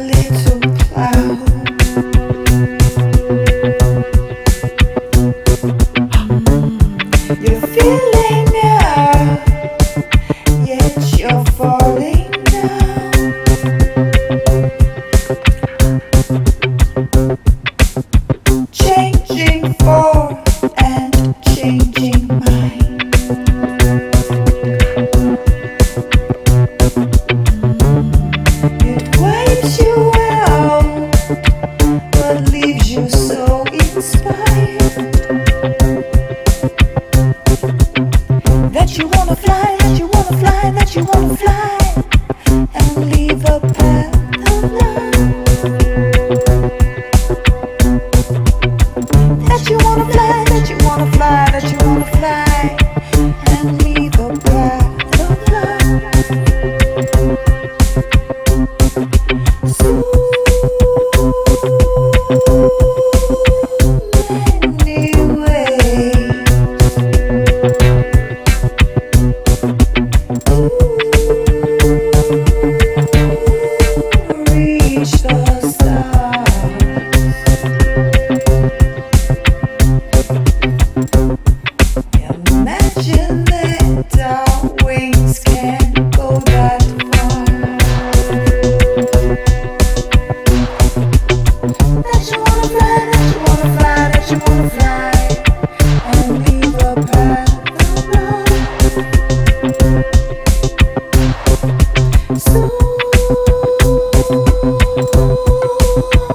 little cloud. You're feeling up, yet you're falling down. Changing form and changing mind. It wipes you out, but leaves you so inspired that you wanna fly, that you wanna fly, that you wanna fly, and leave a path of love. That you wanna fly, that you wanna fly, that you wanna fly, and leave a path of love. So many ways to reach the stars. Imagine that our wings can go that far. That you wanna fly, that you wanna fly, that you wanna fly, and leave a path of love. So